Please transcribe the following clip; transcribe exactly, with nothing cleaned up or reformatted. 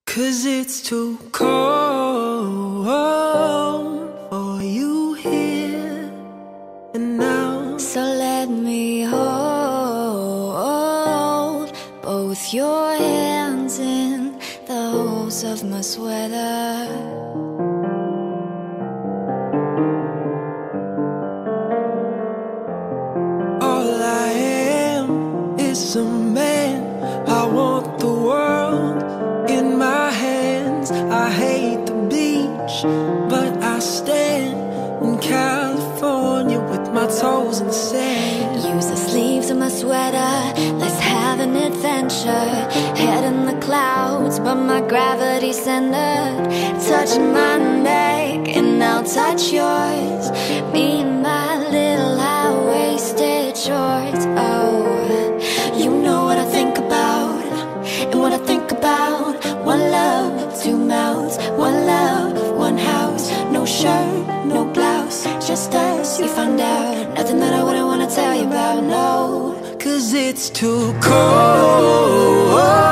'Cause it's too cold for you here and now. So let me hold both your hands in the holes of my sweater. All I am is a man. I want the world in my hands. I hate the beach, but I stand in California with my toes in the sand. Use the sleeves of my sweater, let's have an adventure. Head in the clouds, but my gravity's centered. Touching my neck, and I'll touch yours. Me and my little high-waisted shorts. Oh, you know what I think about, and what I think about. One love, two mouths, one love, one house. No shirt, no blouse, just us, you find out. Nothing that I wouldn't wanna tell you about, no. 'Cause it's too cold